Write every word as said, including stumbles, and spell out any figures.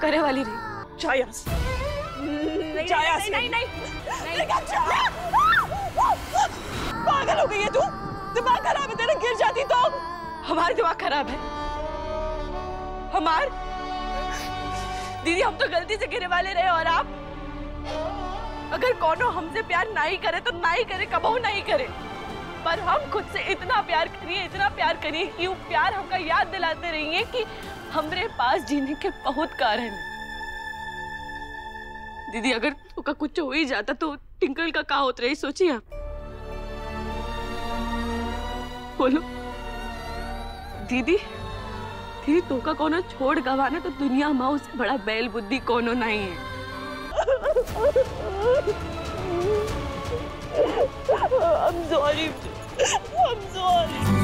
करे वाली रही। जाया नहीं जाया नहीं नहीं, नहीं, नहीं, पागल हो गई है तू? दिमाग खराब है तेरा, गिर जाती तो। हमारा दिमाग खराब है। हमार दीदी, हम तो गलती से गिरने वाले रहे और आप, अगर कौनो हमसे प्यार ना ही करे तो ना ही करे, कबहू नहीं करे, पर हम खुद से इतना प्यार करिए, इतना प्यार करिए कि वो प्यार हमका याद दिलाते रहिए कि हमरे पास जीने के बहुत कारण है। दीदी, अगर उसका कुछ हो ही जाता तो टिंकल का क्या होता रही, सोचिए आप। बोलो दीदी, दीदी तो का कोनो छोड़ गवाना तो दुनिया माँ उससे बड़ा बैल बुद्धि कोनो नहीं है। I'm sorry. I'm sorry.